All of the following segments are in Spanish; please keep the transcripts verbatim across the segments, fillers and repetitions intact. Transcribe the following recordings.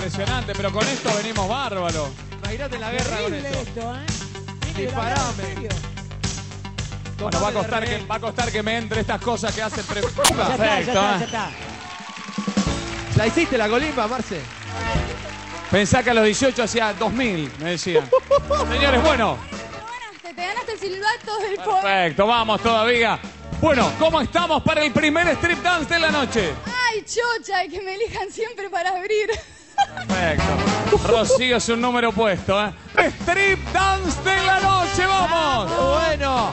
impresionante, pero con esto venimos bárbaros. Imagínate en la guerra con esto. esto ¿eh? Disparame. Bueno, va a costar que, va a costar que me entre estas cosas que hacen... Pre... Ya está, ya Perfecto, está, ya ¿eh? está. La hiciste la colimba, Marce. Pensá que a los dieciocho hacía dos mil, me decían. Señores, bueno. Te ganaste el silbato del poder. Perfecto, vamos todavía. Bueno, ¿cómo estamos para el primer strip dance de la noche? Ay, chocha, que me elijan siempre para abrir. Perfecto. Rocío es un número puesto, ¿eh? Strip dance de la noche, vamos. Bueno.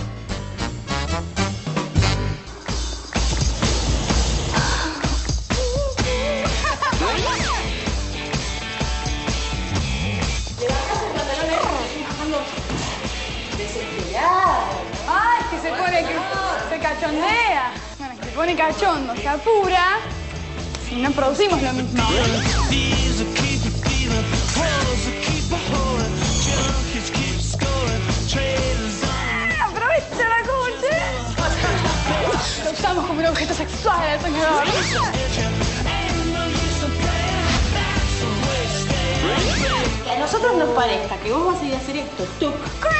Ay, que se pone, que se cachondea. Bueno, que se pone cachondo, se apura. Y no producimos lo mismo. ¡Ah! ¡Aprovecha la coche! Lo usamos como un objeto sexual al soñador. Que a nosotros nos parezca que vos vas a ir a hacer esto, tú.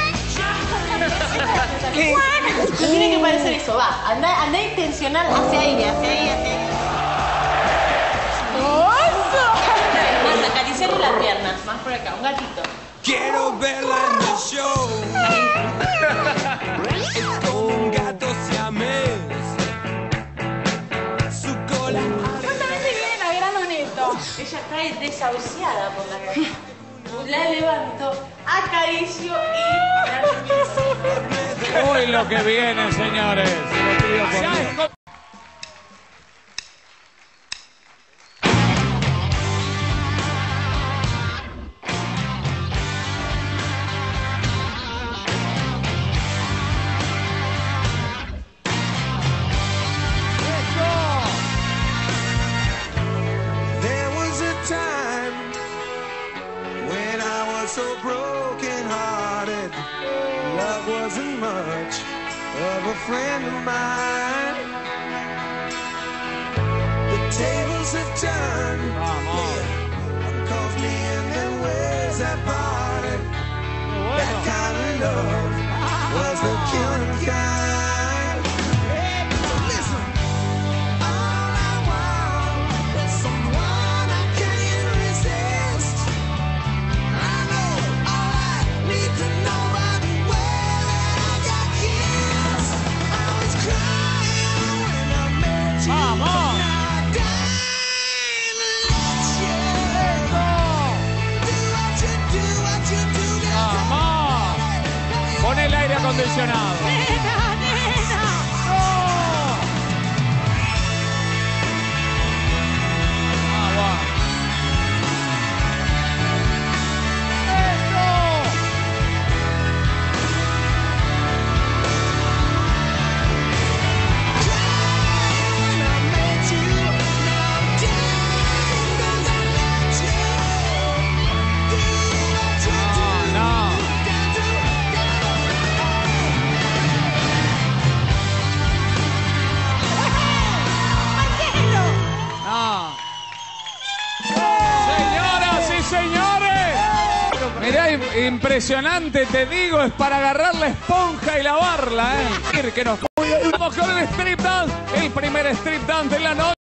¿Qué? No tiene que parecer eso, va. Anda, anda intencional hacia ahí, hacia ahí, hacia ahí. Más, acariciarle las piernas, más por acá, un gatito. Quiero verla en el show. Es como un gato siamés. Su cola. Justamente viene la gran honesto. Ella cae desahuciada por la calle. La levanto, acaricio y la regreso. Uy, lo que viene, señores. Lo pido por Dios. There was a time when I was so broken hearted. Love wasn't much of a friend of mine. The tables have turned. One calls me and then ways have parted. That kind of love was the killing kind. So listen, all I want is someone I can't resist. I know all I need to know by the way that I got kissed. I was crying when I met you. Vamos. Now I died to let you do what you do, what you do. Vamos. Pon el aire acondicionado. ¡Nena, nena! Agua. When I met you, now I'm dying 'cause I let you do what you do. No. Got to, No. Señoras y señores. Mirá, im- impresionante, te digo, es para agarrar la esponja y lavarla, ¿eh? Que nos... Vamos con el strip dance, el primer strip dance de la noche.